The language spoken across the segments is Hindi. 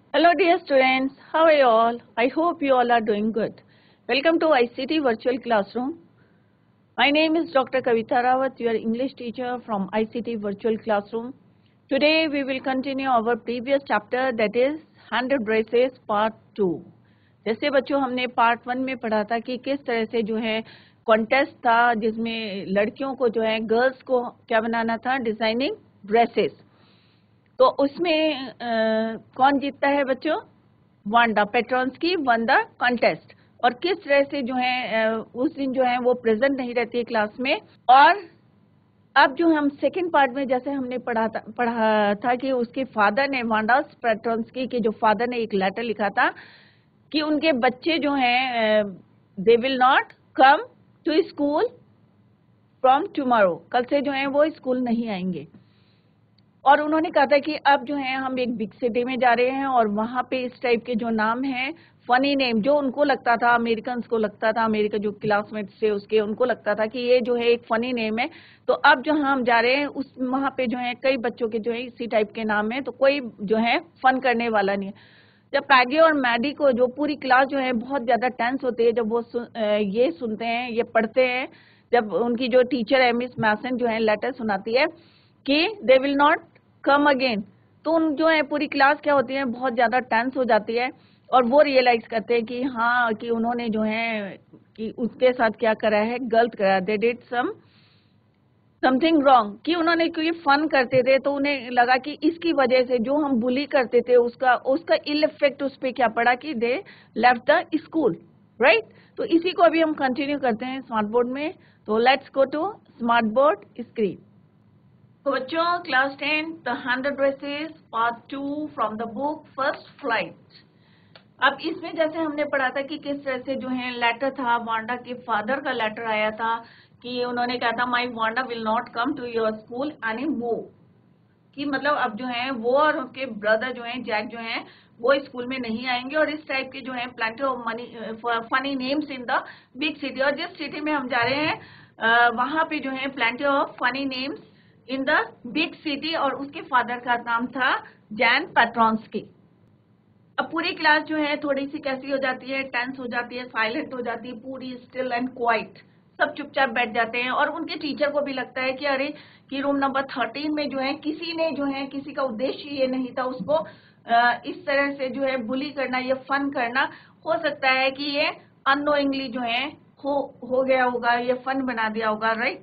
Hello dear students, how are you all? I hope you all are doing good. Welcome to ICT Virtual Classroom. My name is Dr. Kavita Rawat, your English teacher from ICT Virtual Classroom. Today we will continue our previous chapter, that is 100 Braces Part 2. जैसे बच्चों हमने पार्ट 1 में पढ़ा था कि किस तरह से जो है कॉन्टेस्ट था जिसमें लड़कियों को जो है गर्ल्स को क्या बनाना था, डिजाइनिंग ड्रेसेस। तो उसमें कौन जीतता है बच्चों? Wanda Petronski won the contest. और किस तरह से जो है उस दिन जो है वो प्रेजेंट नहीं रहती है क्लास में। और अब जो हम सेकंड पार्ट में जैसे हमने पढ़ा था कि उसके फादर ने, वांडा पेट्रॉन्स्की के जो फादर ने एक लेटर लिखा था कि उनके बच्चे जो हैं they will not come to school from tomorrow, कल से जो है वो स्कूल नहीं आएंगे। और उन्होंने कहा था कि अब जो है हम एक बिग सिटी में जा रहे हैं और वहां पे इस टाइप के जो नाम हैं, फनी नेम, जो उनको लगता था, अमेरिकन को लगता था, अमेरिका जो क्लासमेट्स थे उसके, उनको लगता था कि ये जो है एक फनी नेम है। तो अब जो हम जा रहे हैं उस वहां पे जो है कई बच्चों के जो है इसी टाइप के नाम है, तो कोई जो है फन करने वाला नहीं है। जब पैगी और मैडी को, जो पूरी क्लास जो है बहुत ज्यादा टेंस होती है जब वो ये सुनते हैं, ये पढ़ते हैं, जब उनकी जो टीचर है मिस मैसन जो है लेटर सुनाती है कि they will not come again, तो उन जो है पूरी क्लास क्या होती है, बहुत ज्यादा टेंस हो जाती है और वो रियलाइज करते हैं कि हाँ, कि उन्होंने जो है कि उसके साथ क्या करा है, गलत करा, दे डिड समथिंग रॉन्ग, कि उन्होंने क्योंकि फन करते थे तो उन्हें लगा कि इसकी वजह से जो हम बुली करते थे उसका इल इफेक्ट उस पर क्या पड़ा कि they left the school, right. तो इसी को अभी हम कंटिन्यू करते हैं स्मार्ट बोर्ड में। तो let's go to smart board screen. तो बच्चों class 10 the 100 dresses part 2 from the book first flight. अब इसमें जैसे हमने पढ़ा था कि किस तरह से जो है लेटर था, वांडा के फादर का लेटर आया था कि उन्होंने कहा था my Wanda will not come to your school any more, कि मतलब अब जो है वो और उसके ब्रदर जो है जैक जो है वो स्कूल में नहीं आएंगे और इस टाइप के जो है plenty of money funny names in the big city. और जिस सिटी में हम जा रहे हैं वहां पे जो है plenty of funny names in the big city, और उसके फादर का नाम था जैन पेट्रॉन्स्की। अब पूरी क्लास जो है थोड़ी सी कैसी हो जाती है, टेंस हो जाती है, साइलेंट हो जाती है, पूरी स्टिल एंड क्वाइट, सब चुपचाप बैठ जाते हैं। और उनके टीचर को भी लगता है कि अरे, कि रूम नंबर 13 में जो है किसी ने जो है, किसी का उद्देश्य ये नहीं था उसको इस तरह से जो है बुली करना या फन करना। हो सकता है कि ये अननोइंगली जो है हो गया होगा, ये फन बना दिया होगा, राइट।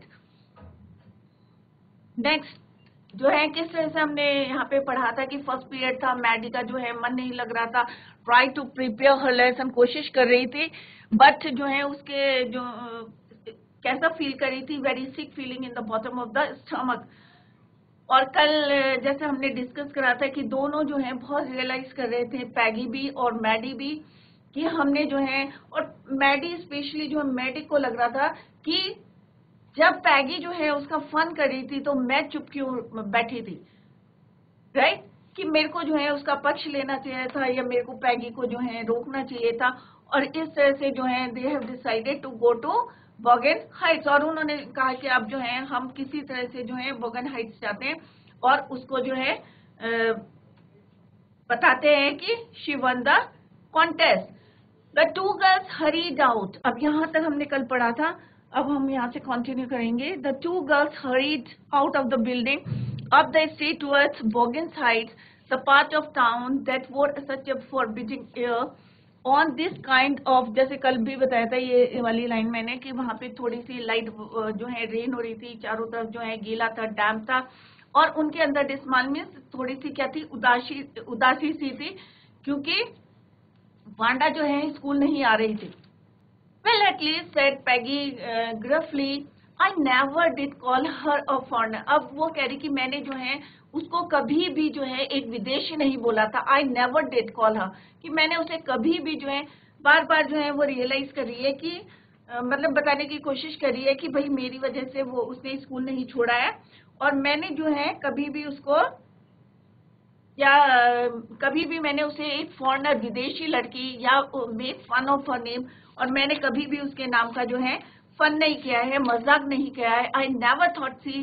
नेक्स्ट जो है किस तरह से हमने यहाँ पे पढ़ा था कि फर्स्ट पीरियड था, मैडी का जो है मन नहीं लग रहा था, try to prepare her lesson, कोशिश कर रही थी, बट जो है उसके जो कैसा फील कर रही थी, very sick feeling in the bottom of the stomach. और कल जैसे हमने डिस्कस करा था कि दोनों जो है बहुत रियलाइज कर रहे थे, पैगी भी और मैडी भी, कि हमने जो है, और मैडी स्पेशली जो है, मैडी को लग रहा था कि जब पैगी जो है उसका फन कर रही थी तो मैं चुप क्यों बैठी थी, राइट, कि मेरे को जो है उसका पक्ष लेना चाहिए था या मेरे को पैगी को जो है रोकना चाहिए था। और इस तरह से जो है they have decided to go to Boggins Heights, और उन्होंने कहा कि अब जो है हम किसी तरह से जो है बॉगन हाइट्स जाते हैं और उसको जो है बताते हैं कि she won the contest. The two girls hurried out, अब यहाँ तक हमने कल पढ़ा था, अब हम यहाँ से कंटिन्यू करेंगे। The two girls hurried out of the building up the street towards Boggins Heights, the part of town that wore such a forbidding air on this kind of, जैसे कल भी बताया था ये वाली लाइन मैंने, कि वहां पे थोड़ी सी लाइट जो है रेन हो रही थी, चारों तरफ जो है गीला था, डैम था, और उनके अंदर डिस्माल में थोड़ी सी क्या थी, उदासी सी थी, क्योंकि वांडा जो है स्कूल नहीं आ रही थी। Well, at least said Peggy gruffly, I never did call her a foreigner. अब वो कह रही कि मैंने जो है उसको कभी भी जो है एक विदेशी नहीं बोला था। I never did call her, कि मैंने उसे कभी भी जो है, बार बार जो है वो रियलाइज कर रही है कि मतलब बताने की कोशिश कर रही है कि भाई मेरी वजह से वो उसने स्कूल नहीं छोड़ा है, और मैंने जो है कभी भी उसको, या कभी भी मैंने उसे एक फॉरेनर, विदेशी लड़की, या make fun of her name, और मैंने कभी भी उसके नाम का जो है फन नहीं किया है, मजाक नहीं किया है। I never thought she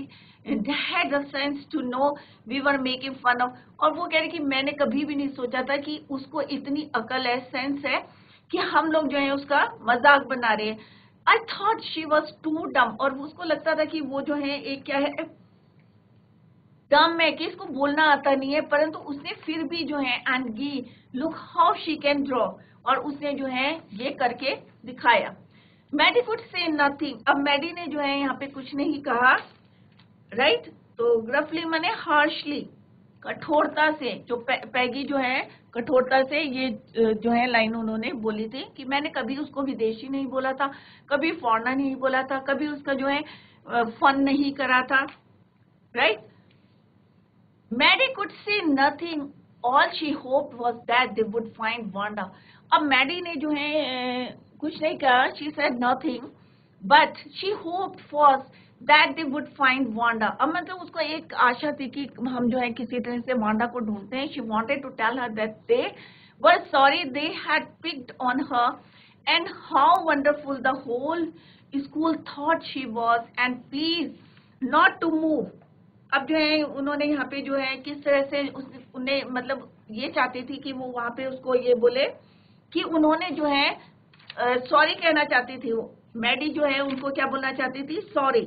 had the sense to know we were making fun of. और वो कह रही कि मैंने कभी भी नहीं सोचा था कि उसको इतनी अकल है, सेंस है कि हम लोग जो है उसका मजाक बना रहे हैं. I thought she was too dumb. और उसको लगता था कि वो जो है एक क्या है, डम है, कि इसको बोलना आता नहीं है, परंतु उसने फिर भी जो है and she look how she can draw, और उसने जो है ये करके दिखाया. Maddie could say nothing. अब मैडी ने जो है यहाँ पे कुछ नहीं कहा, राइट. तो ग्रफली माने हार्शली, कठोरता से. जो पैगी जो है कठोरता से ये जो है लाइन उन्होंने बोली थी कि मैंने कभी उसको विदेशी नहीं बोला था, कभी फॉरनर नहीं बोला था, कभी उसका जो है फन नहीं करा था, right. Maddie could see nothing. All she hoped was that they would find Wanda. अब मैडी ने जो है कुछ नहीं कहा, she said nothing, but she hoped for that they would find Wanda. अब मतलब उसको एक आशा थी कि हम जो है किसी तरह से वांडा को ढूंढते हैं. She wanted to tell her that they were sorry they had picked on her and how wonderful the whole school thought she was and please not to move. अब जो है उन्होंने यहाँ पे जो है किस तरह से उन्हें मतलब ये चाहती थी कि वो वहां पे उसको ये बोले कि उन्होंने जो है सॉरी कहना चाहती थी. वो मैडी जो है उनको क्या बोलना चाहती थी, सॉरी.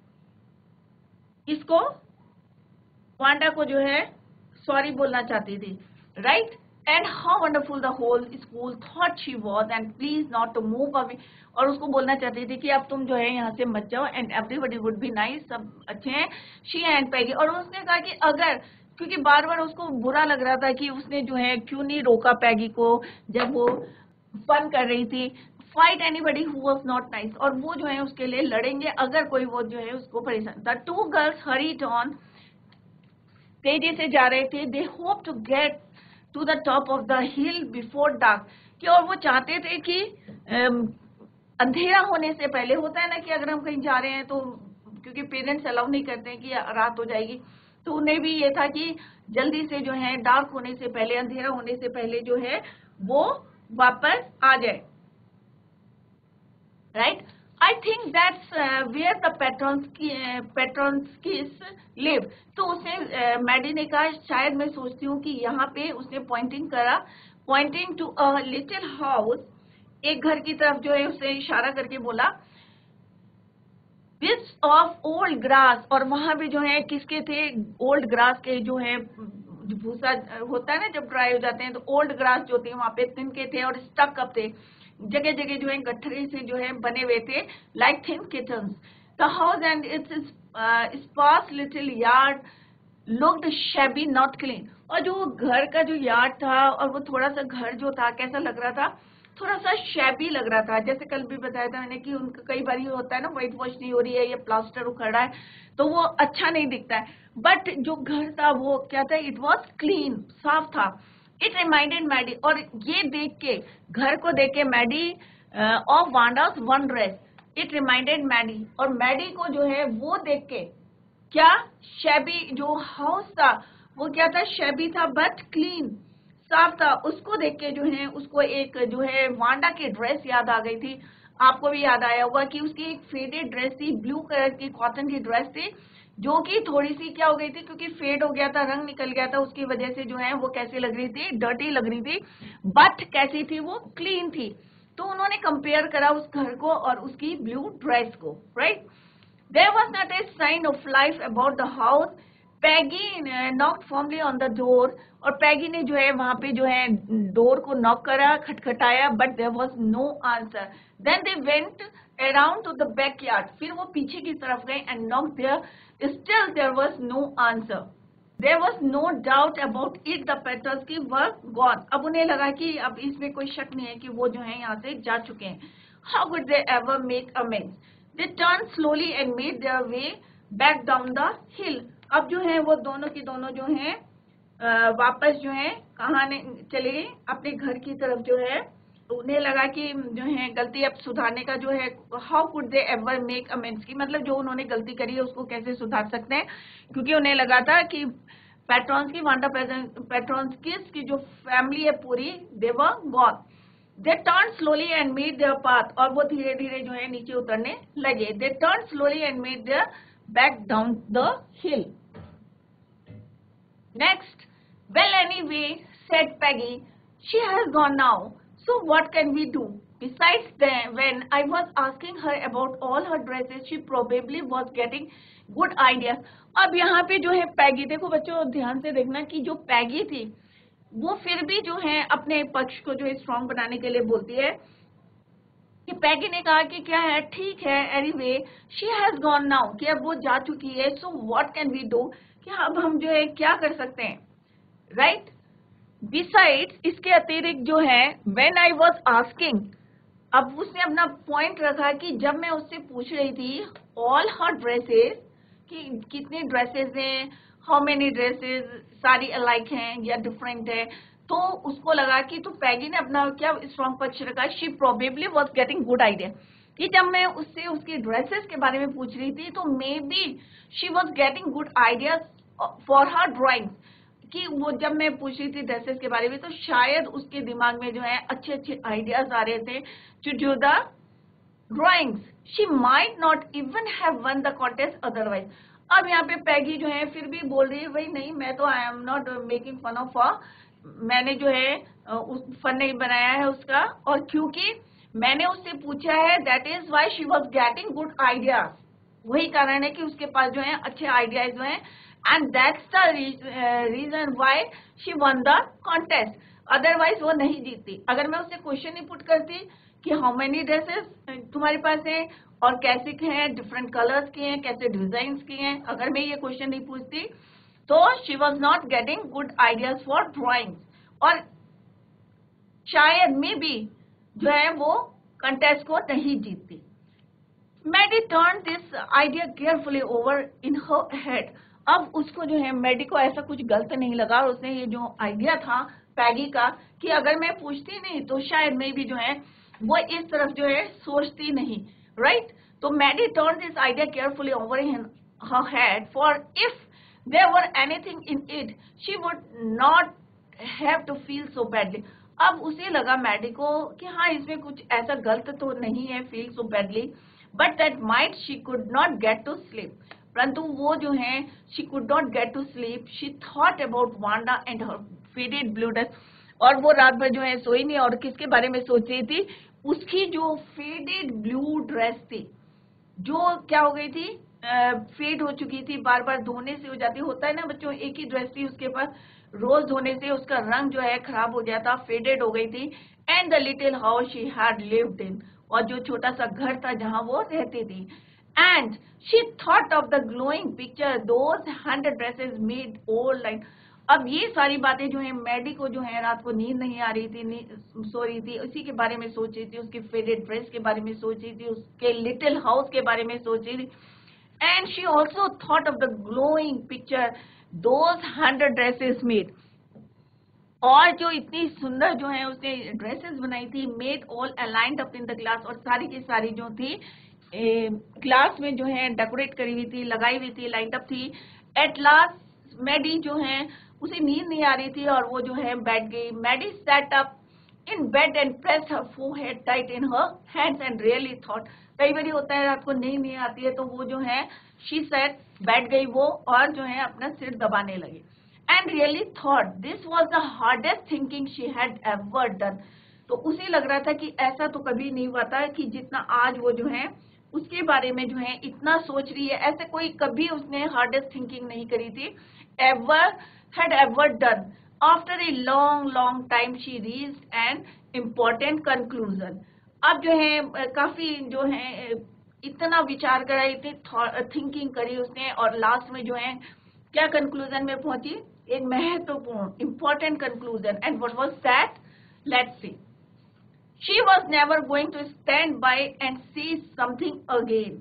इसको वांडा को जो है सॉरी बोलना चाहती थी, right. And how wonderful the whole school thought she was and please not to move away. और उसको बोलना चाहती थी कि अब तुम जो है यहाँ से मत जाओ and everybody would be nice, सब अच्छे हैं. She and Peggy. और उसने कहा कि अगर, क्योंकि बार बार उसको बुरा लग रहा था कि उसने जो है क्यों नहीं रोका पैगी को जब वो फन कर रही थी. Fight anybody who was not nice. और वो जो है उसके लिए लड़ेंगे अगर कोई वो जो है उसको परेशान. The two girls hurried on. तेजी से जा रहे थे. They hope to get to the top of the hill before dark. कि और वो चाहते थे कि अंधेरा होने से पहले, होता है ना कि अगर हम कहीं जा रहे हैं तो क्योंकि पेरेंट्स अलाउ नहीं करते हैं कि रात हो जाएगी, तो उन्हें भी ये था कि जल्दी से जो है डार्क होने से पहले, अंधेरा होने से पहले जो है वो वापस आ जाए, right. I think that's where the Petronskis live. तो उसने मैडी ने कहा शायद मैं सोचती हूँ कि यहाँ पे उसने पॉइंटिंग करा, pointing to a little house, एक घर की तरफ जो है उसने इशारा करके बोला, बिट्स ऑफ ओल्ड ग्रास. और वहां पे जो है किसके थे, ओल्ड ग्रास के जो है भूसा होता है ना जब ड्राई हो जाते हैं, तो ओल्ड ग्रास जो थे वहां पे तिनके थे और स्टक अप थे, जगह जगह जो है गठरी से जो है बने हुए थे, like thin kittens. The house and its sparse little yard looked shabby not clean. और जो घर का जो यार्ड था और वो थोड़ा सा घर जो था कैसा लग रहा था, थोड़ा सा शैबी लग रहा था. जैसे कल भी बताया था मैंने कि उनका कई बार ये होता है ना, व्हाइट वॉश नहीं हो रही है या प्लास्टर उखड़ा है तो वो अच्छा नहीं दिखता है. बट जो घर था वो क्या था, इट वॉज क्लीन, साफ था. It reminded Maddie. और ये देख के, घर को देख के Maddie of Wanda's one dress. It reminded Maddie. और मैडी को जो है वो देख के क्या, शैबी जो हाउस था वो क्या था, शैबी था बट क्लीन, साफ था. उसको देख के जो है उसको एक जो है वांडा की ड्रेस याद आ गई थी. आपको भी याद आया होगा कि उसकी एक फेडेड ड्रेस थी, ब्लू कलर की कॉटन की ड्रेस थी, जो कि थोड़ी सी क्या हो गई थी, क्योंकि फेड हो गया था, रंग निकल गया था, उसकी वजह से जो है वो कैसी लग रही थी, डर्टी लग रही थी. बट कैसी थी, वो क्लीन थी. तो उन्होंने कंपेयर करा उस घर को और उसकी ब्लू ड्रेस को, right. There was not a sign of life about the house. Peggy knocked formally on the door. और पैगी ने जो है वहां पे जो है डोर को नॉक करा, खटखटाया, but there was no answer. Then they went around to the backyard. फिर वो पीछे की तरफ गए and knocked there. Still there was no answer. There was no doubt about it, the Petronski were gone. अब उन्हें लगा कि अब इसमें कोई शक नहीं है कि वो जो है यहाँ से जा चुके हैं. How could they ever make amends. They turn slowly and made their way back down the hill. अब जो है वो दोनों की दोनों जो है वापस जो है कहाँ चले गए, अपने घर की तरफ जो है. उन्हें लगा कि जो है गलती अब सुधारने का जो है, how could they ever make amends की मतलब जो उन्होंने गलती करी है उसको कैसे सुधार सकते हैं, क्योंकि उन्हें लगा था कि पेट्रोन्स्की, वांडा पेट्रोन्स्कीस की जो फैमिली है पूरी, they were gone. They turn slowly and made their path. और वो धीरे धीरे जो है नीचे उतरने लगे. They turn slowly and made their back down the hill. Next, well, anyway, said Peggy, she has gone now, so what can we do? Besides, then when I was asking her about all her dresses, she probably was getting good ideas. अब यहाँ पे जो है पैगी, देखो बच्चों ध्यान से देखना कि जो पैगी थी वो फिर भी जो है अपने पक्ष को जो स्ट्रॉन्ग बनाने के लिए बोलती है कि पैगी ने कहा कि क्या है, ठीक है, anyway she has gone now, कि अब वो जा चुकी है, so what can we do, कि अब हम जो है क्या कर सकते हैं, राइट। बिसाइड्स, इसके अतिरिक्त जो है व्हेन आई वाज आस्किंग, अब उसने अपना पॉइंट रखा कि जब मैं उससे पूछ रही थी ऑल हर ड्रेसेस, कि कितनी ड्रेसेस हैं, हाउ मेनी ड्रेसेस, सारी अलाइक हैं या डिफरेंट है, तो उसको लगा कि तो पैगी ने अपना क्या स्ट्रॉन्ग पक्ष रखा, she probably was getting good idea, कि जब मैं उससे उसकी ड्रेसेस के बारे में पूछ रही थी तो maybe she was getting good ideas for her drawing, कि वो जब मैं पूछ रही थी ड्रेसेस के बारे में तो शायद उसके दिमाग में जो है अच्छे अच्छे आइडियाज आ रहे थे to do the drawings. She might not even have won the contest otherwise. अब यहाँ पे पैगी जो है फिर भी बोल रही है, भाई नहीं, मैं तो I am not making fun of her, मैंने जो है फन नहीं बनाया है उसका, और क्योंकि मैंने उससे पूछा है that is why she was getting good ideas, वही कारण है कि उसके पास जो है अच्छे आइडियाज जो है, and that's the reason why she won the contest, otherwise वो नहीं जीतती। अगर मैं उससे क्वेश्चन नहीं पुट करती कि हाउ मेनी ड्रेसेस तुम्हारे पास है और कैसे के हैं, डिफरेंट कलर्स के हैं, कैसे डिजाइन के हैं, अगर मैं ये क्वेश्चन नहीं पूछती तो she was not getting good ideas for drawing, और शायद मे बी जो है वो कंटेस्ट को नहीं जीतती। Maddie turn this idea carefully over in her head. अब उसको जो है मैडी को ऐसा कुछ गलत नहीं लगा, और उसने ये जो आइडिया था पैगी का कि अगर मैं पूछती नहीं तो शायद मे बी जो है वो इस तरफ जो है सोचती नहीं, राइट। तो Maddie turn this idea carefully over in her head, for if there were anything in it she would not have to feel so badly। अब उसे लगा मैडी को कि हाँ इसमें कुछ ऐसा गलत तो नहीं है, feel so badly, but that might she could not get to sleep, परंतु वो जो है she could not get to sleep, she thought about Wanda and her faded blue dress, और वो रात भर जो है सोई नहीं, और किसके बारे में सोच रही थी, उसकी जो फेडेड ब्लू ड्रेस थी, जो क्या हो गई थी, फेड हो चुकी थी, बार बार धोने से हो जाती, होता है ना बच्चों, एक ही ड्रेस थी उसके पास, रोज धोने से उसका रंग जो है खराब हो गया था, फेडेड हो गई थी। And the little house she had lived in, और जो छोटा सा घर था जहां वो रहती थी, and she thought of the glowing picture those 100 dresses made old like. अब ये सारी बातें जो है मैडी को जो है रात को नींद नहीं आ रही थी, सो रही थी, उसी के बारे में सोच रही थी, उसकी फेडेड ड्रेस के बारे में सोच रही थी, उसके लिटिल हाउस के बारे में सोच रही थी, and she also thought of the glowing picture those 100 dresses made, और जो इतनी सुंदर जो है उसने ड्रेसेस बनाई थी, made all aligned up in the class, और सारी की सारी जो थी क्लास में जो है डेकोरेट करी हुई थी, लगाई हुई थी, लाइट अप थी। एट लास्ट मैडी जो है उसे नींद नहीं आ रही थी और वो जो है बैठ गई। Maddie sat up in bed and pressed her forehead tight in her hands and really thought, कई बार होता है रात को नींद नहीं आती है तो वो जो है she sat, बैठ गई वो और जो है अपना सिर दबाने लगी, and really thought this was the hardest thinking she had ever done। तो उसे लग रहा था कि ऐसा तो कभी नहीं हुआ था कि जितना आज वो जो है उसके बारे में जो है इतना सोच रही है, ऐसे कोई कभी उसने हार्डेस्ट थिंकिंग नहीं करी थी, had ever done। After a long time she reached an important conclusion। अब जो है काफी जो है इतना विचार करा, इतनी थिंकिंग करी उसने, और लास्ट में जो है क्या कंक्लूजन में पहुंची, एक महत्वपूर्ण important conclusion। And what was that? Let's see। She was never going to stand by and see something again।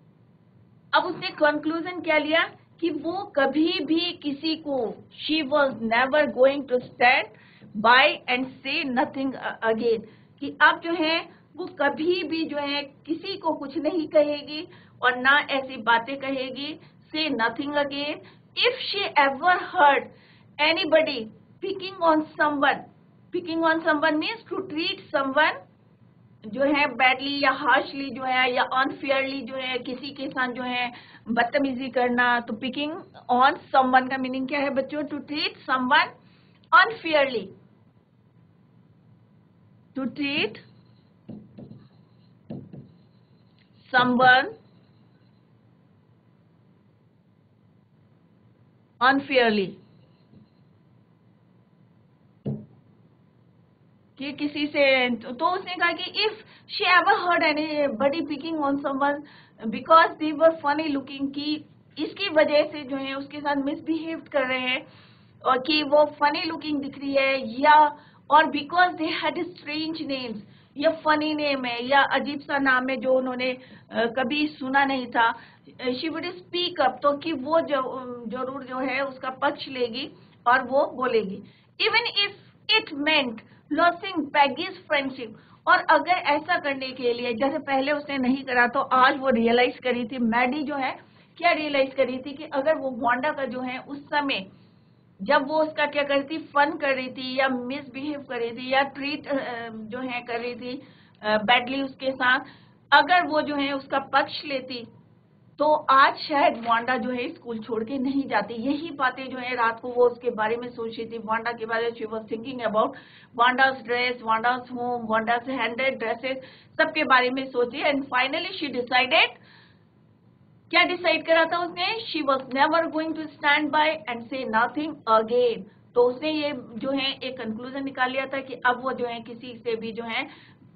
अब उसने कंक्लूजन क्या लिया कि वो कभी भी किसी को, she was never going to stand by and say nothing again, कि अब जो है वो कभी भी जो है किसी को कुछ नहीं कहेगी और ना ऐसी बातें कहेगी, say nothing again। If she ever heard anybody picking on someone means to treat someone जो है बैडली या हार्शली जो है या अनफेयरली जो है किसी के साथ जो है बदतमीजी करना, तो पिकिंग ऑन समवन का मीनिंग क्या है बच्चों? To treat someone unfairly, to treat someone unfairly, कि किसी से, तो उसने कहा कि if she ever heard anybody picking on someone because they were funny looking, कि इसकी वजह से जो है उसके साथ मिसबिहेव कर रहे हैं और कि वो फनी लुकिंग दिख रही है, या और because they had strange names, या फनी नेम है या अजीब सा नाम है जो उन्होंने कभी सुना नहीं था, शी वुड स्पीक अप, तो कि वो जरूर जो है उसका पक्ष लेगी और वो बोलेगी, even if it meant losing Peggy's friendship. और अगर ऐसा करने के लिए, जैसे पहले उसने नहीं करा तो आज वो रियलाइज करी थी, मैडी जो है क्या रियलाइज करी थी कि अगर वो वांडा का जो है उस समय जब वो उसका क्या कर रही थी, फन कर रही थी या मिसबिहेव कर रही थी या ट्रीट जो है कर रही थी बैडली उसके साथ, अगर वो जो है उसका पक्ष लेती तो आज शायद वांडा जो है स्कूल छोड़ के नहीं जाती। यही बातें जो है रात को वो उसके बारे में सोच रही थी, वांडा के बारे में। She was thinking about Wanda's dress, Wanda's home, Wanda's handed dresses, सबके बारे में सोची एंड फाइनली शी डिसाइडेड, क्या डिसाइड करा था उसने? She was never going to stand by and say nothing again. तो उसने ये जो है एक कंक्लूजन निकाल लिया था कि अब वो जो है किसी से भी जो है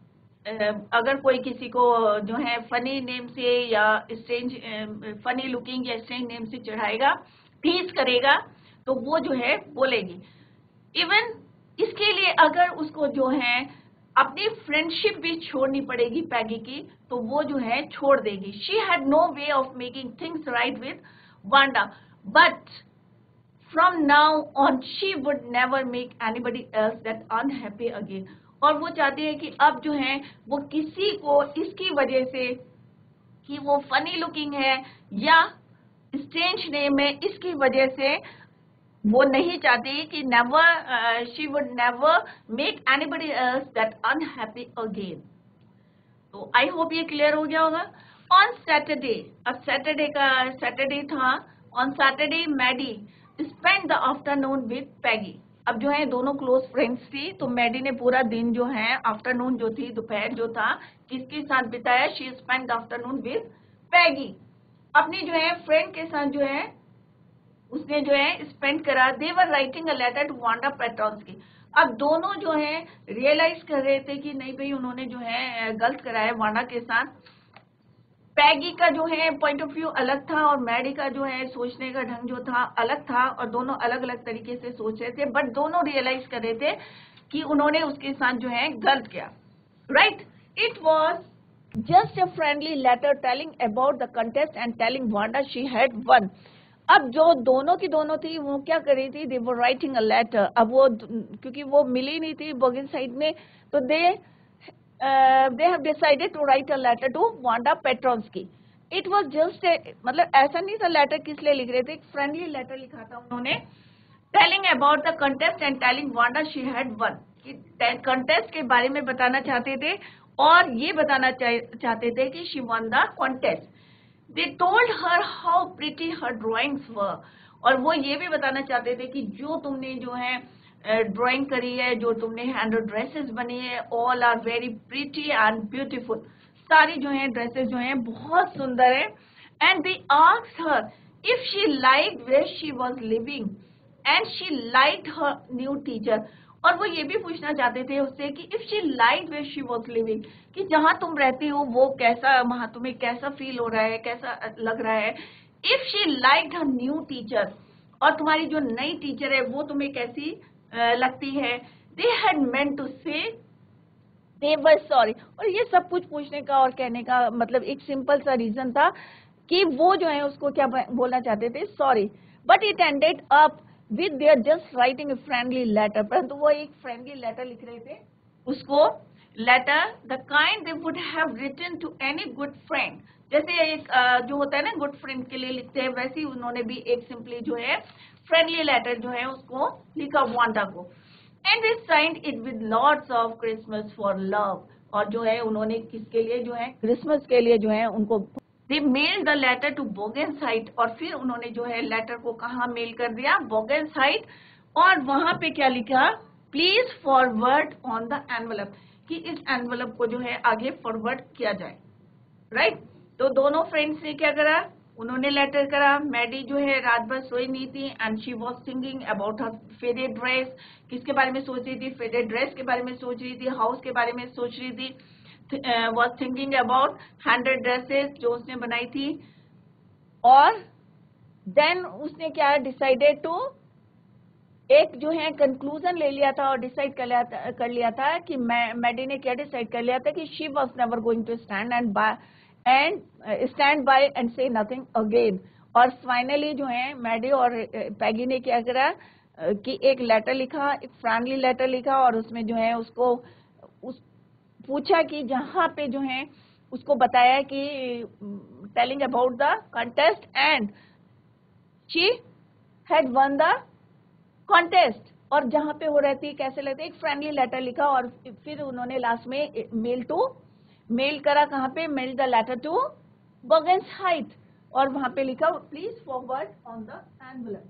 अगर कोई किसी को जो है फनी नेम से या स्ट्रेंज फनी लुकिंग या स्ट्रेंज नेम से चढ़ाएगा, टीज करेगा, तो वो जो है बोलेगी। इवन इसके लिए अगर उसको जो है अपनी फ्रेंडशिप भी छोड़नी पड़ेगी पैगी की, तो वो जो है छोड़ देगी। She had no way of making things right with Wanda, but from now on she would never make anybody else that unhappy again. और वो चाहती है कि अब जो है वो किसी को इसकी वजह से कि वो फनी लुकिंग है या स्ट्रेंज नेम है, इसकी वजह से वो नहीं चाहती कि never, she would never make anybody else that unhappy again. तो आई होप ये क्लियर हो गया होगा। ऑन सैटरडे, अब सैटरडे था, on Saturday Maddie spend the afternoon with Peggy. अब जो है दोनों क्लोज फ्रेंड्स थी, तो मैडी ने पूरा दिन जो है आफ्टरनून जो थी, दोपहर जो था, किसके साथ बिताया? She spend the afternoon with Peggy, अपनी जो है फ्रेंड के साथ जो है उसने जो है स्पेंड करा। They were writing a letter to Wanda Petronski. अब दोनों जो है रियलाइज कर रहे थे कि नहीं भाई उन्होंने जो है गलत करा है वांडा के साथ। पैगी का जो है पॉइंट ऑफ व्यू अलग था और मैडी का जो है सोचने का ढंग जो था अलग था, और दोनों अलग अलग तरीके से सोच रहे थे, बट दोनों रियलाइज कर रहे थे कि उन्होंने उसके साथ जो है गलत किया। Right, it was just a friendly letter telling about the contest and telling Wanda she had won. अब जो दोनों की दोनों थी वो क्या कर रही थी? They were writing a letter. अब वो क्योंकि वो मिली नहीं थी बॉगिन साइड में, तो दे have decided to write a letter to Wanda Petronsky. It was just a, मतलब ऐसा नहीं था लेटर किस लिए लिख रहे थे, एक फ्रेंडली लेटर लिखा था उन्होंने, telling about the contest and telling Wanda she had won. Contest के बारे में बताना चाहते थे और ये बताना चाहते थे कि she won the contest. They told her how pretty her drawings were, और वो ये भी बताना चाहते थे कि जो तुमने जो है ड्राइंग करी है, जो तुमने हैंड ड्रेसेस बनी है, all are very pretty and beautiful. सारी जो है ड्रेसेस जो है बहुत सुंदर है। And they asked her if she liked where she was living and she liked her new teacher. और वो ये भी पूछना चाहते थे उससे कि if she liked where she was living, कि जहां तुम रहती हो वो कैसा, वहां तुम्हें कैसा फील हो रहा है, कैसा लग रहा है। If she liked her new teacher, और तुम्हारी जो नई टीचर है वो तुम्हें कैसी लगती है। दे हैड मेंट टू से दे वर सॉरी। और ये सब कुछ पूछने का और कहने का मतलब एक सिंपल सा रीजन था कि वो जो है उसको क्या बोलना चाहते थे, sorry. But it ended up with their just writing a friendly letter, परंतु वो एक फ्रेंडली लेटर लिख रहे थे उसको, letter the kind they would have written to any good friend. जैसे एक जो होता है ना गुड फ्रेंड के लिए लिखते हैं, वैसे ही उन्होंने भी एक सिंपली जो है फ्रेंडली लेटर जो है उसको लिखा वांडा को। And they signed it with lots of Christmas for love. और जो है उन्होंने किसके लिए जो है क्रिसमस के लिए जो है उनको they mail the letter to Boggins Heights, और फिर उन्होंने जो है लेटर को कहाँ मेल कर दिया, बोगेनसाइट, और वहां पे क्या लिखा, please forward on the envelope, कि इस एनवलप को जो है आगे फॉरवर्ड किया जाए, राइट। तो दोनों फ्रेंड्स ने क्या करा, उन्होंने लेटर करा। मैडी जो है रात भर सोई नहीं थी and she was thinking about her faded dress, किसके बारे में सोच रही थी, फेडेड ड्रेस के बारे में सोच रही थी, हाउस के बारे में सोच रही थी, वाज थिंकिंग अबाउट 100 ड्रेसेस जो उसने बनाई थी। और देन उसने क्या डिसाइडेड टू, एक जो है कंक्लूजन ले लिया था और डिसाइड कर लिया था कि मैडी ने क्या डिसाइड कर लिया था कि she was never going to stand by and say nothing again. और फाइनली जो है मैडी और पैगी ने क्या करा कि एक लेटर लिखा, एक फ्रेंडली लेटर लिखा, और उसमें जो है उसको पूछा कि जहां पे जो है उसको बताया कि telling about the contest and she had won the contest, और जहां पे वो रहती है कैसे लगती है, एक फ्रेंडली लेटर लिखा। और फिर उन्होंने लास्ट में मेल करा, कहाँ पे, mail the letter to Boggins Heights, और वहां पे लिखा please forward on the envelope.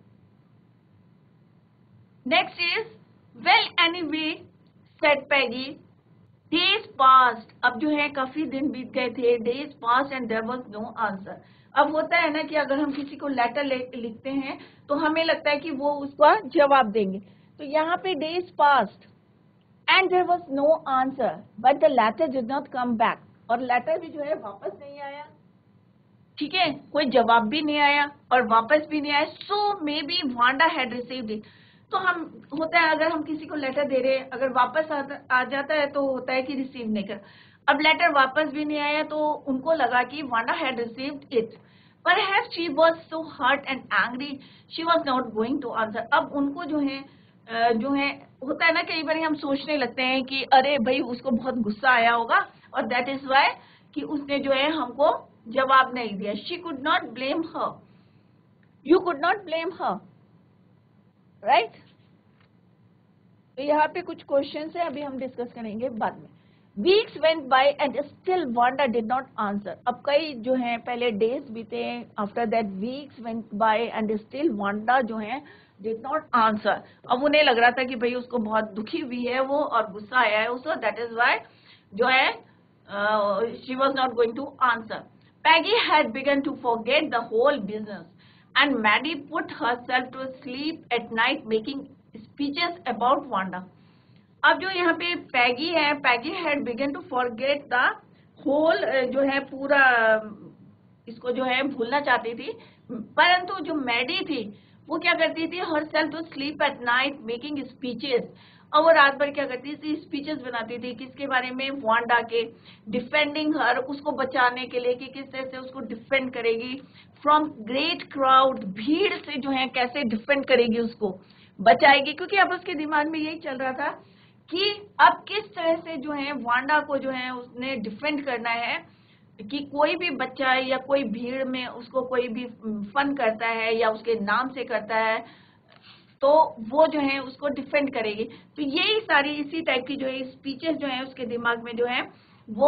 Next is well anyway said Peggy, days passed, अब जो है काफी दिन बीत गए थे, days passed and there was no answer. अब होता है ना कि अगर हम किसी को लेटर लिखते हैं तो हमें लगता है कि वो उसका जवाब देंगे, तो यहाँ पे days passed and there was no answer but the letter did not come back, और लेटर भी जो है वापस नहीं आया, ठीक है, कोई जवाब भी नहीं आया और वापस भी नहीं आया। So maybe Wanda had received it. तो हम होता है अगर हम किसी को लेटर दे रहे हैं, अगर वापस आ जाता है तो होता है कि रिसीव नहीं कर। अब लेटर वापस भी नहीं आया तो उनको लगा कि Wanda had received it, perhaps she was so hurt and angry she was not going to answer. अब उनको जो है होता है ना, कई बार हम सोचने लगते हैं कि अरे भाई उसको बहुत गुस्सा आया होगा और दैट इज वाई कि उसने जो है हमको जवाब नहीं दिया। She could not blame her, you could not blame her, right. तो यहाँ पे कुछ क्वेश्चंस है, अभी हम डिस्कस करेंगे बाद में। Weeks went by and still Wanda did not answer. अब कई जो है पहले डेज बीते, after that weeks went by and still Wanda जो है डिड नॉट आंसर। अब उन्हें लग रहा था कि भाई उसको बहुत दुखी हुई है वो और गुस्सा आया है उसको, दैट इज वाई जो है she was not going to answer. Peggy had begun to forget the whole business and Maddie put herself to sleep at night making speeches about Wanda. अब जो यहाँ पे पैगी है, Peggy had begun to forget the whole, जो है पूरा इसको जो है भूलना चाहती थी, परंतु जो मैडी थी वो क्या करती थी, herself to sleep at night making speeches, और वो रात भर क्या करती थी, स्पीचेस बनाती थी, किसके बारे में, वांडा के, डिफेंडिंग हर, उसको बचाने के लिए कि किस तरह से उसको डिफेंड करेगी फ्रॉम ग्रेट क्राउड, भीड़ से जो है कैसे डिफेंड करेगी, उसको बचाएगी, क्योंकि अब उसके दिमाग में यही चल रहा था कि अब किस तरह से जो है वांडा को जो है उसने डिफेंड करना है, कि कोई भी बच्चा है या कोई भीड़ में उसको कोई भी फन करता है या उसके नाम से करता है तो वो जो है उसको डिफेंड करेगी। तो यही सारी इसी टाइप की जो है स्पीचेस जो है उसके दिमाग में जो है वो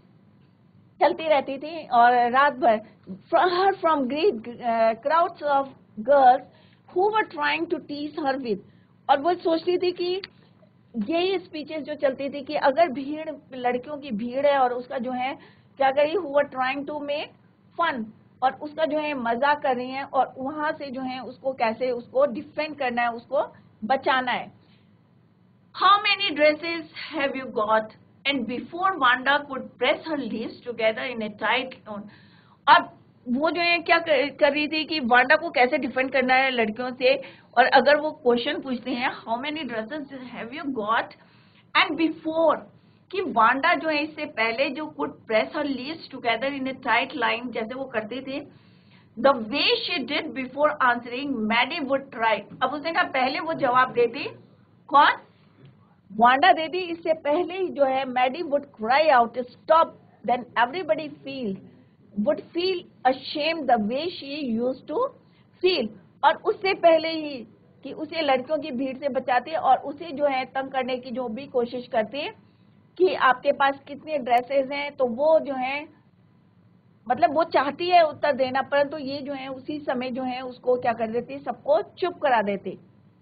चलती रहती थी, और रात भर from great crowds of girls who were trying to tease her with, और वो सोचती थी कि यही स्पीचेस जो चलती थी कि अगर भीड़, लड़कियों की भीड़ है और उसका जो है क्या करी, who were trying to make fun, और उसका जो है मजाक कर रही है, और वहां से जो है उसको कैसे उसको डिफेंड करना है, उसको बचाना है। How many dresses have you got, and before Wanda could press her lips together in a tight tone. अब वो जो है क्या कर रही थी कि वांडा को कैसे डिफेंड करना है लड़कियों से, और अगर वो क्वेश्चन पूछते हैं how many dresses have you got, and before, कि वांडा जो है इससे पहले जो could press her lips together in a tight line जैसे वो करते थे, the way she did before answering Maddie would try. अब उसने कहा पहले वो जवाब देती, कौन, वांडा देती, इससे पहले ही जो है Maddie would cry out stop, then everybody would feel ashamed the way she used to feel, और उससे पहले ही कि उसे लड़कियों की भीड़ से बचाती और उसे जो है तंग करने की जो भी कोशिश करती, कि आपके पास कितने ड्रेसेस हैं, तो वो जो है मतलब वो चाहती है उत्तर देना, परंतु ये जो है उसी समय जो है उसको क्या कर देती, सबको चुप करा देती,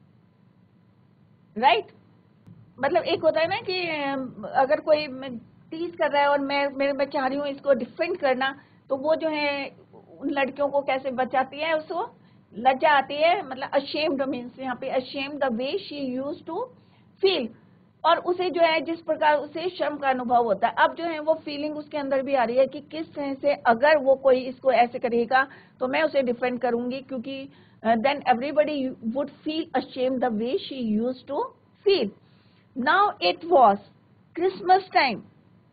राइट। मतलब एक होता है ना कि अगर कोई टीज कर रहा है और मैं चाह रही हूँ इसको डिफेंड करना, तो वो जो है उन लड़कियों को कैसे बचाती है, उसको लज्जा आती है, मतलब अशेम्ड मीन्स यहाँ पे ashamed the way she used to feel, और उसे जो है जिस प्रकार उसे शर्म का अनुभव होता है, अब जो है वो फीलिंग उसके अंदर भी आ रही है कि किस तरह से अगर वो कोई इसको ऐसे करेगा तो मैं उसे डिफेंड करूंगी, क्योंकि then everybody would feel ashamed the way she used to feel. Now it was Christmas time.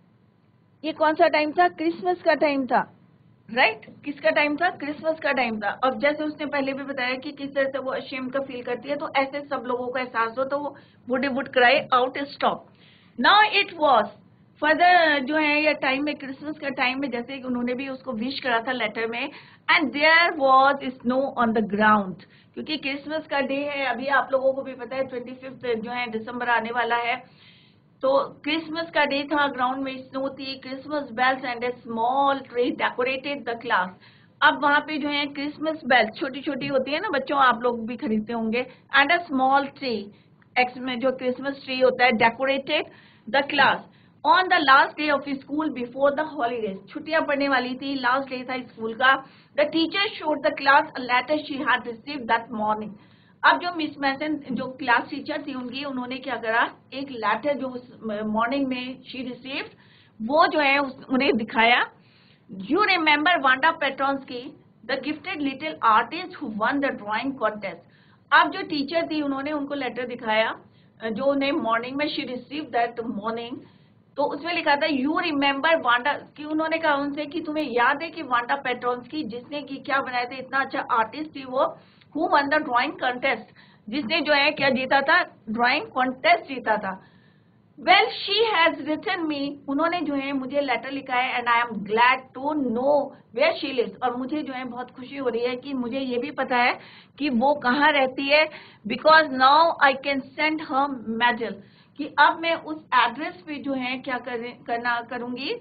ये कौन सा टाइम था? क्रिसमस का टाइम था, राइट किसका टाइम था? क्रिसमस का टाइम था। अब जैसे उसने पहले भी बताया कि किस तरह से वो अशेम का फील करती है, तो ऐसे सब लोगों को एहसास हो तो वो would cry out stop. Now it was further जो है ये टाइम में, क्रिसमस का टाइम में, जैसे उन्होंने भी उसको विश करा था लेटर में, and there was snow on the ground, क्योंकि क्रिसमस का डे है, अभी आप लोगों को भी पता है 25 जो है दिसंबर आने वाला है, तो क्रिसमस का डे था, ग्राउंड में स्नो थी, Christmas bells and a small tree decorated the class. अब वहां पे जो है क्रिसमस बेल्स छोटी छोटी होती है ना बच्चों, आप लोग भी खरीदते होंगे, एंड अ स्मॉल ट्री, एक्स में जो क्रिसमस ट्री होता है, decorated the class on the last day of school before the holidays. छुट्टियां पड़ने वाली थी, लास्ट डे था स्कूल का। The teacher showed the class a letter she had received that morning. अब जो मिस मैसन जो क्लास टीचर थी उनकी, उन्होंने क्या करा, एक लेटर जो मॉर्निंग में शी रिसीव्ड, वो जो है उन्हें दिखाया। You remember Wanda Petronski, the gifted little artist who won the drawing contest. अब जो टीचर थी उन्होंने उनको लेटर दिखाया जो उन्हें मॉर्निंग में शी रिसीव दैट मॉर्निंग, तो उसमें लिखा था यू रिमेम्बर वांडा, कि उन्होंने कहा उनसे कि तुम्हें याद है कि वांडा पेट्रोन्स्की जिसने की क्या बनाए थे, इतना अच्छा आर्टिस्ट थी वो, who won the drawing contest, जिसने जो है क्या जीता था, ड्राइंग कॉन्टेस्ट जीता था। Well she has written me, उन्होंने जो है मुझे लेटर लिखा है, and I am glad to know where she lives, और मुझे जो है बहुत खुशी हो रही है कि मुझे ये भी पता है कि वो कहाँ रहती है, because now I can send her medal, कि अब मैं उस एड्रेस पे जो है क्या करूंगी,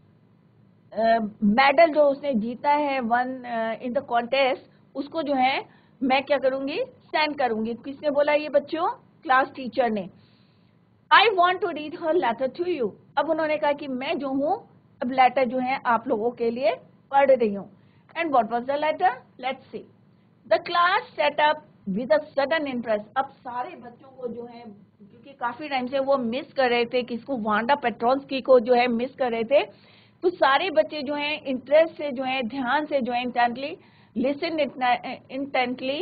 मेडल जो उसने जीता है वन इन द कॉन्टेस्ट, उसको जो है मैं क्या करूंगी, सेंड करूंगी। किसने बोला ये बच्चों? क्लास टीचर ने। I want to read her letter to you, अब उन्होंने कहा कि मैं जो हूं अब लेटर जो है आप लोगों के लिए पढ़ रही हूँ। And what was the letter? Let's see. The class sat up with a sudden interest. अब सारे बच्चों को जो है, क्योंकि काफी टाइम से वो मिस कर रहे थे, किसको, वांडा पेट्रोन्स्की को जो है मिस कर रहे थे, तो सारे बच्चे जो है इंटरेस्ट से जो है, ध्यान से जो है, इंटेंटली लिसन इंटेंटली,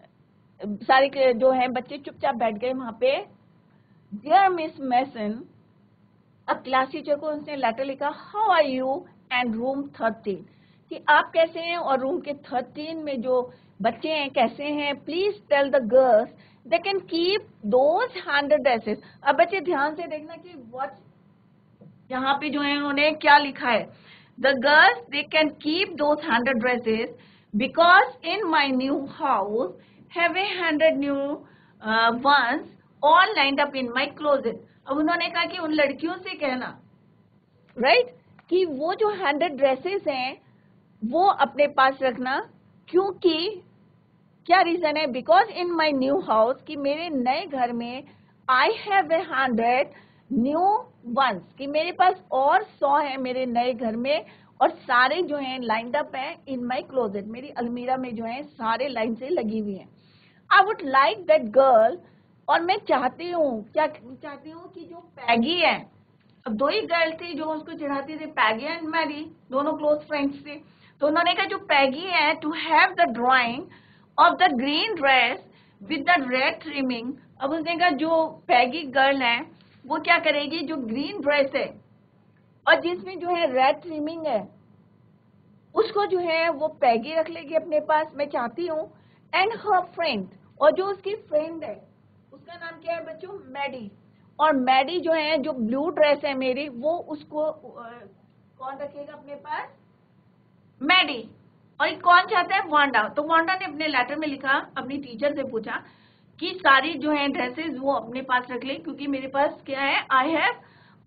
सारे जो है बच्चे चुपचाप बैठ गए वहां पे। डियर मिस मैसन, अब क्लास टीचर को उसने लेटर लिखा, how are you and room 13, कि आप कैसे हैं और रूम के 13 में जो बच्चे हैं कैसे हैं, please tell the girls they can keep those 100 dresses. अब बच्चे ध्यान से देखना कि व्हाट यहाँ पे जो है उन्होंने क्या लिखा है, the girls they can keep those 100 dresses because in my new house have a 100 new ones all lined up in my closet. अब उन्होंने कहा कि उन लड़कियों से कहना, राइट, कि वो जो 100 ड्रेसेस हैं वो अपने पास रखना, क्योंकि क्या रीजन है, because in my new house, कि मेरे नए घर में I have a 100 new ones, कि मेरे पास और 100 है मेरे नए घर में, और सारे जो हैं लाइंड अप हैं इन माई क्लोजेट, मेरी अलमीरा में जो है सारे लाइन से लगी हुई हैं। I would like that girl, और मैं चाहती हूँ, क्या चाहती हूँ, कि जो पैगी है, अब दो ही गर्ल थी जो उसको चढ़ाती थी, पैगी एंड मैरी, दोनों क्लोज फ्रेंड्स थे, तो उन्होंने कहा जो पैगी है, to have the drawing of the green dress with the red trimming. अब उसने कहा जो पैगी गर्ल है वो क्या करेगी, जो ग्रीन ड्रेस है और जिसमें जो है रेड ट्रिमिंग है, उसको जो है वो पैगी रख लेगी अपने पास, मैं चाहती हूँ। एंड हर फ्रेंड, और जो उसकी फ्रेंड है उसका नाम क्या है बच्चों, मैडी, और मैडी जो है जो ब्लू ड्रेस है मेरी, वो उसको कौन रखेगा अपने पास, मैडी। और कौन चाहता है, वांडा। तो वांडा ने अपने लेटर में लिखा, अपनी टीचर से पूछा कि सारी जो है ड्रेसेस वो अपने पास रख ले, क्योंकि मेरे पास क्या है, आई हैव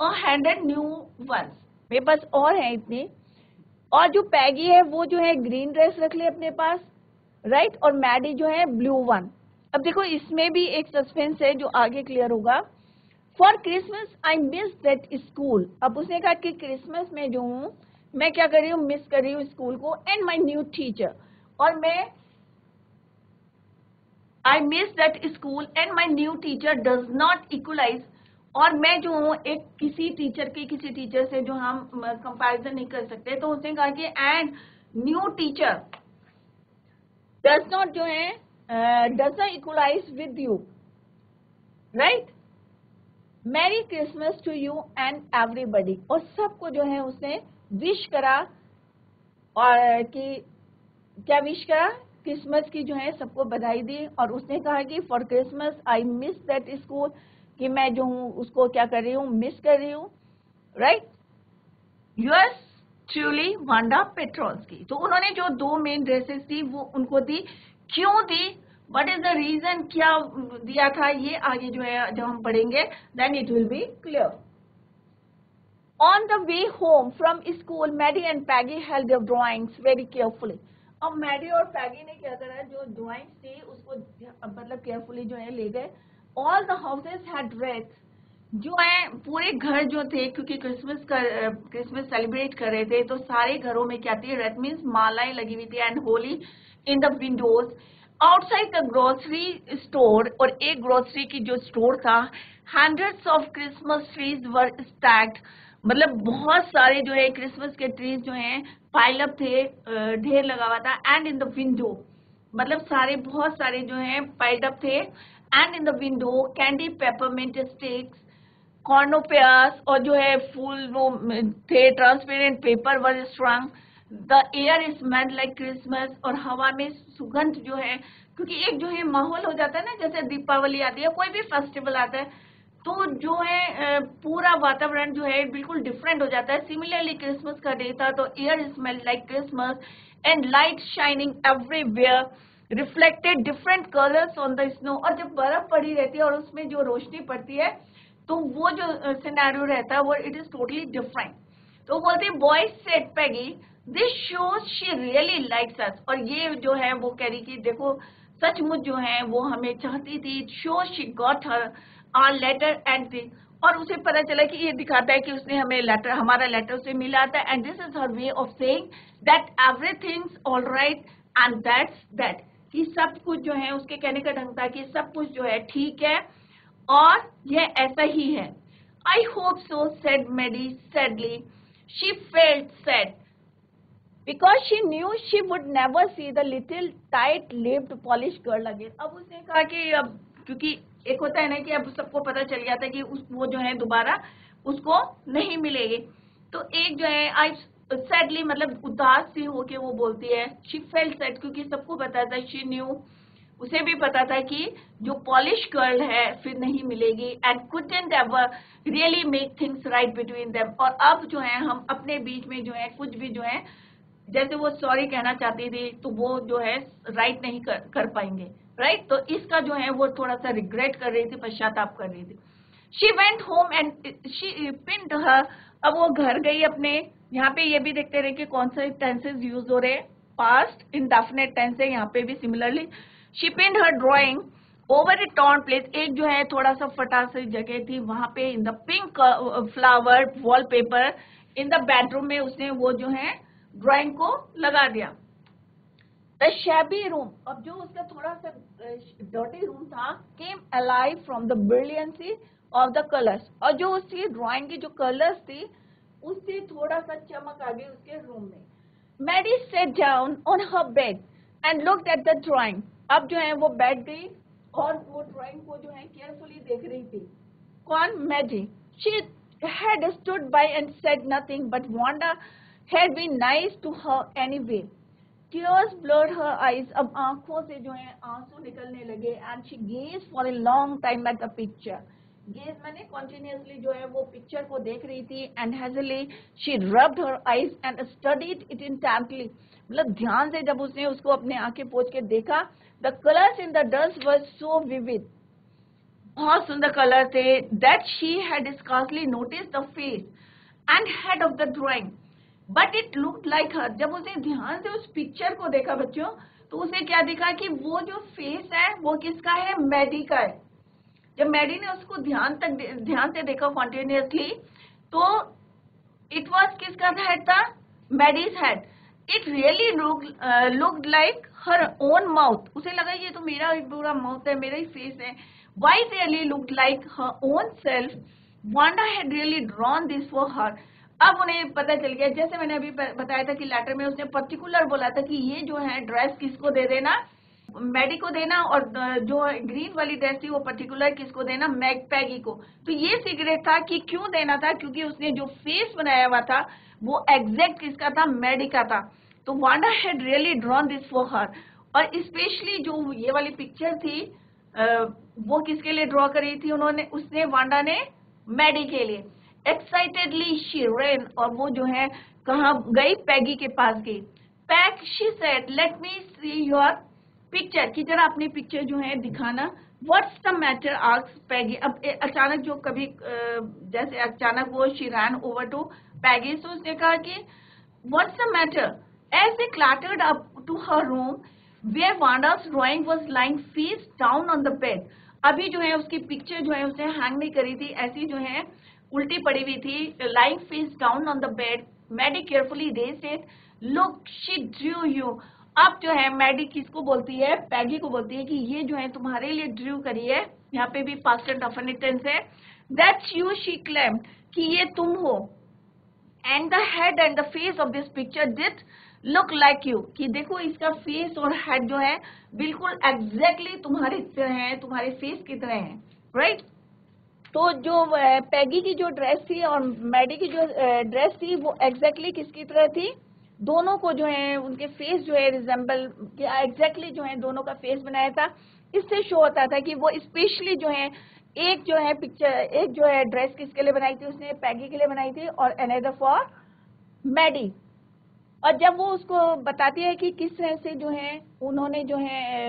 और 100 न्यू वंस, मेरे पास और हैं इतने। और जो पैगी है वो जो है ग्रीन ड्रेस रख ले अपने पास, राइट, और मैडी जो है ब्लू वन। अब देखो इसमें भी एक सस्पेंस है जो आगे क्लियर होगा। For Christmas I miss that school. अब उसने कहा कि क्रिसमस में जो हूँ मैं क्या कर रही हूँ, मिस कर रही हूँ स्कूल को एंड माई न्यू टीचर। और मैं I miss that school and my new teacher does not equalize. और मैं जो हूँ एक किसी टीचर से जो हम कंपैरिजन नहीं कर सकते, तो उसने कहा कि and new teacher does not जो है does not equalize with you, right. Merry Christmas to you and everybody. और सबको जो है उसने विश करा, और कि क्या विश करा, क्रिसमस की जो है सबको बधाई दी। और उसने कहा कि for Christmas I miss that school, कि मैं जो हूँ उसको क्या कर रही हूँ, मिस कर रही हूँ, right. Yours truly Wanda Petrolski. तो उन्होंने जो 2 मेन ड्रेसेस थी वो उनको दी। क्यों दी, व्हाट इज द रीजन, क्या दिया था, ये आगे जो है जब हम पढ़ेंगे then it will be clear. On the way home from school Maddie and Peggy held their drawings very carefully. अब मैडी और पैगी ने क्या करा, जो ड्राइंग्स थी उसको मतलब केयरफुली जो है ले गए। All the houses had red. जो है पूरे घर जो थे, क्योंकि क्रिसमस सेलिब्रेट कर रहे थे, तो सारे घरों में क्या थी, रेड मीन्स मालाएं लगी हुई थी, and holly in the windows outside the grocery store. और एक ग्रोसरी की जो स्टोर था, hundreds of Christmas trees were stacked. मतलब बहुत सारे जो है क्रिसमस के ट्रीज जो हैं पाइल अप थे, ढेर लगा हुआ था। एंड इन द विंडो, मतलब सारे बहुत सारे जो हैं पाइल्ड अप थे। And in the window candy peppermint sticks cornucopias, और जो है फूल वो थे, transparent paper were strung. The air smelled like Christmas. और हवा में सुगंध जो है, क्योंकि एक जो है माहौल हो जाता है ना, जैसे दीपावली आती है, कोई भी फेस्टिवल आता है, तो जो है पूरा वातावरण जो है बिल्कुल डिफरेंट हो जाता है। सिमिलरली क्रिसमस का डे था, तो air smelled like Christmas and light shining everywhere reflected different colours on the snow. और जब बर्फ पड़ी रहती है और उसमें जो रोशनी पड़ती है, तो वो जो सिनेरियो रहता है वो इट इज टोटली डिफरेंट। तो बोलते boys said Peggy this shows she really likes us. और ये जो है वो कह रही कि देखो सचमुच जो है वो हमें चाहती थी। So she got her our letter and और उसे पता चला कि ये दिखाता है कि उसने हमें लेटर, हमारा लेटर उसे मिला था। And this is her way of saying that everything's all right and that's that, कि सब कुछ जो है उसके कहने का ढंग था कि सब कुछ जो है ठीक है और यह ऐसा ही है। I hope so said Maddie sadly. She felt sad because she knew she would never see the little tight-lipped polished girl again. अब उसने कहा कि अब क्योंकि एक होता है ना कि अब सबको पता चल गया था कि वो जो है दोबारा उसको नहीं मिलेगी। तो एक जो है आई सैडली मतलब उदास सी होके वो बोलती है, शी फेल्ट सैड, क्योंकि सबको पता था, शी न्यू, उसे भी पता था कि जो पॉलिश गर्ल है फिर नहीं मिलेगी। And couldn't ever really make things right between them. और अब जो है हम अपने बीच में जो है कुछ भी जो है, जैसे वो सॉरी कहना चाहती थी, तो वो जो है राइट नहीं कर पाएंगे, राइट। तो इसका जो है वो थोड़ा सा रिग्रेट कर रही थी, पश्चाताप कर रही थी। She went home and she pinned her. अब वो घर गई अपने। यहाँ पे ये भी देखते रहे कि कौन से टेंसेस यूज हो रहे हैं, पास्ट इंडेफिनिट टेंस है यहाँ पे भी। Similarly she pinned her drawing over a torn place. एक जो है थोड़ा सा फटा सी जगह थी वहां पे, in the pink flower wallpaper in the bedroom में उसने वो जो है ड्राइंग को लगा दिया। द शैबी रूम, अब जो उसका थोड़ा सा डर्टी रूम था, came alive from the brilliancy of the colours. और जो उसकी ड्राइंग की जो कलर्स थी उससे थोड़ा सा चमक आ गई उसके रूम में। Maddie sat down on her bed and looked at the drawing. अब जो है वो बैठ गई और वो ड्राइंग को जो है केयरफुली देख रही थी। कौन? Maddie. She had stood by and said nothing, but Wanda had been nice to her anyway. Tears blurred her eyes. अब आंखों से जो है आंसू निकलने लगे। And she gazed for a long time at the picture. Gaze मैंने continuously जो है वो पिक्चर को देख रही थी। And hazily she rubbed her eyes and studied it intently. मतलब ध्यान से जब उसने उसको अपने आंखें पोंछ के देखा, the colors in the dust were so vivid. बहुत सुंदर कलर थे. That she had scarcely noticed the face and head of the drawing but it looked like her. जब उसने ध्यान से उस पिक्चर को देखा बच्चों, तो उसे क्या दिखा कि वो जो फेस है वो किसका है, मैडी का है. जब मैडी ने उसको ध्यान से देखा कॉन्टिन्यूसली, तो इट वॉज किसका हेड था, Maddie's head. It really looked like her own mouth. उसे लगा ये तो मेरा ही पूरा माउथ है, मेरा ही फेस है. Why really looked like her own self. Wanda had really drawn this for her. अब उन्हें पता चल गया, जैसे मैंने अभी बताया था कि लेटर में उसने पर्टिकुलर बोला था कि ये जो है ड्रेस किसको दे देना, मैडी को देना, और जो ग्रीन वाली ड्रेस थी वो पर्टिकुलर किसको देना, पैगी को. तो ये सीक्रेट था कि क्यों देना था, क्योंकि उसने जो फेस बनाया हुआ था वो एग्जैक्ट किसका था, मैडी का था. तो Wanda had really drawn this for her. और स्पेशली जो ये वाली पिक्चर थी वो किसके लिए ड्रॉ करी थी उसने वांडा ने मैडी के लिए. एक्साइटेडली शी ran, और वो जो है कहाँ गई, पैगी के पास गई. Peg she said let me see your picture, की जरा अपनी पिक्चर जो है दिखाना. What's the matter asked Peggy. अब अचानक जो कभी जैसे अचानक वो she ran over to Peggy, तो उसने कहा कि what's the matter. As they clattered up to her room where Wanda's drawing was lying face down on the bed. अभी जो है उसकी पिक्चर जो है उसने हैंग नहीं करी थी, ऐसी जो है उल्टी पड़ी हुई थी, lying face down on the bed. Maddie carefully raised it. Look she drew you. अब जो है मैडी किसको बोलती है, पैगी को बोलती है कि ये जो है तुम्हारे लिए ड्रू करी है. यहाँ पे भी पास्ट डेफिनिट टेंस है. दैट्स यू शी क्लेम्ड, कि ये तुम हो. And the head and the face of this picture did look like you, कि देखो इसका फेस और हेड जो है बिल्कुल एग्जैक्टली तुम्हारे तरह है, तुम्हारे फेस की तरह है, राइट. तो जो पैगी की जो ड्रेस थी और मैडी की जो ड्रेस थी वो एग्जैक्टली किसकी तरह थी, दोनों को जो है उनके फेस जो है रिजेंबल एग्जैक्टली जो है दोनों का फेस बनाया था. इससे शो होता था कि वो स्पेशली जो है एक जो है पिक्चर, एक जो है ड्रेस किसके लिए बनाई थी, उसने पैगी के लिए बनाई थी और अनदर फॉर मैडी. और जब वो उसको बताती है कि किस तरह से जो है उन्होंने जो है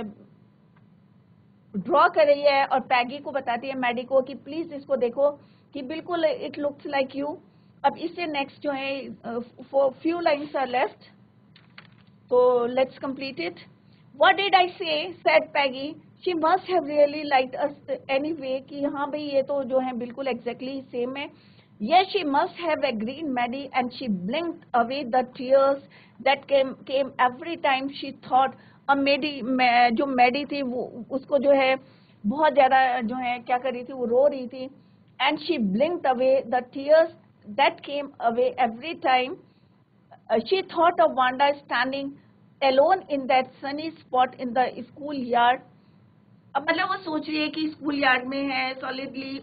ड्रॉ कर रही है, और पैगी को बताती है मैडी को कि प्लीज इसको देखो कि बिल्कुल इट लुक्स लाइक यू. अब इससे नेक्स्ट जो है फ्यू लाइन्स आर लेफ्ट, तो let's complete it. What did I say, said Peggy, she must have really liked us anyway, कि हाँ भाई ये तो जो है बिल्कुल एग्जैक्टली सेम है. Yes, she must have agreed, Maddie, and she blinked away the tears that came every time she thought. अब जो मैडी थी वो उसको जो है बहुत ज्यादा जो है क्या कर रही थी, वो रो रही थी. And she blinked away the tears that came away every time she thought of Wanda standing alone in that sunny spot in the school yard. अब मतलब वो सोच रही है कि स्कूल यार्ड में है, solidly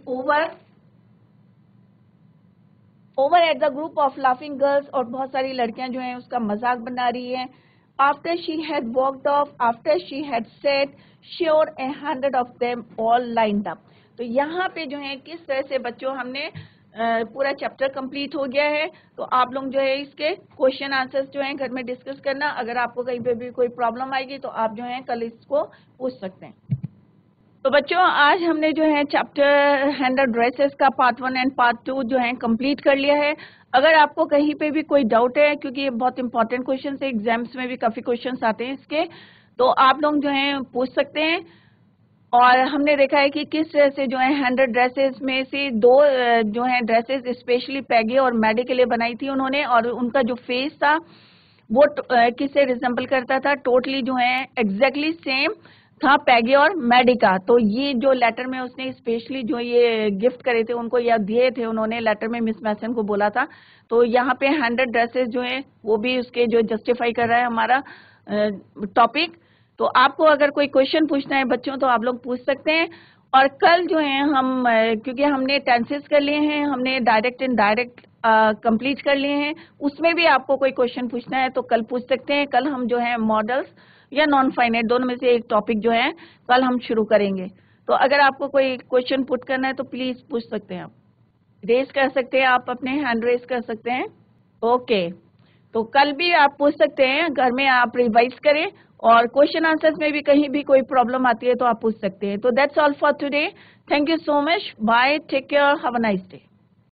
over at the group of laughing girls, और बहुत सारी लड़कियां जो हैं उसका मजाक बना रही हैं. After she had walked off, after she had said sure 100 of them all lined up. तो यहाँ पे जो है किस तरह से बच्चों हमने पूरा चैप्टर कंप्लीट हो गया है. तो आप लोग जो है इसके क्वेश्चन आंसर्स जो है घर में डिस्कस करना. अगर आपको कहीं पे भी कोई प्रॉब्लम आएगी तो आप जो है कल इसको पूछ सकते हैं. तो बच्चों आज हमने जो है चैप्टर हैंडल ड्रेसेस का पार्ट 1 एंड पार्ट 2 जो है कंप्लीट कर लिया है. अगर आपको कहीं पे भी कोई डाउट है, क्योंकि ये बहुत इंपॉर्टेंट क्वेश्चन है, एग्जाम्स में भी काफी क्वेश्चंस आते हैं इसके, तो आप लोग जो है पूछ सकते हैं. और हमने देखा है कि किस तरह से जो है हैंडल ड्रेसेस में से दो जो है ड्रेसेस स्पेशली पैगी और मैडी के लिए बनाई थी उन्होंने, और उनका जो फेस था वो किससे रिजेंबल करता था, टोटली जो है एग्जैक्टली सेम था पैगी और मैडी का. तो ये जो लेटर में उसने स्पेशली जो ये गिफ्ट करे थे उनको या दिए थे उन्होंने, लेटर में मिस मैसन को बोला था. तो यहाँ पे 100 ड्रेसेस जो है वो भी उसके जो जस्टिफाई कर रहा है हमारा टॉपिक. तो आपको अगर कोई क्वेश्चन पूछना है बच्चों तो आप लोग पूछ सकते हैं. और कल जो है हम क्योंकि हमने टेंसेस कर लिए हैं, हमने डायरेक्ट इन डायरेक्ट कंप्लीट कर लिए हैं, उसमें भी आपको कोई क्वेश्चन पूछना है तो कल पूछ सकते हैं. कल हम जो है मॉडल्स या नॉन फाइनाइट दोनों में से एक टॉपिक जो है कल हम शुरू करेंगे. तो अगर आपको कोई क्वेश्चन पुट करना है तो प्लीज पूछ सकते हैं, आप रेज कर सकते हैं, आप अपने हैंड रेज कर सकते हैं. ओके, तो कल भी आप पूछ सकते हैं, घर में आप रिवाइज करें और क्वेश्चन आंसर्स में भी कहीं भी कोई प्रॉब्लम आती है तो आप पूछ सकते हैं. तो that's all for today. Thank you so much. Bye. Take care. Have a nice day.